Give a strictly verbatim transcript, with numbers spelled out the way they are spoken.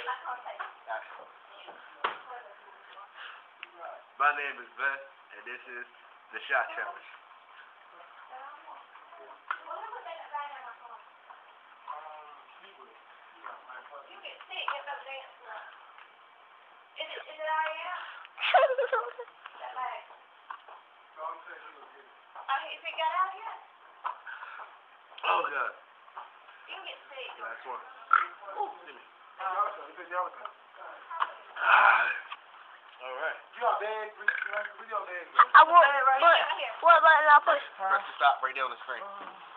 My name is Beth, and this is the Shot Challenge. Oh God. You can get sick. Last one. Ooh, give me. All right. You got bag? Where's your bag? I want, but, what button I push? Press the stop right there on the screen.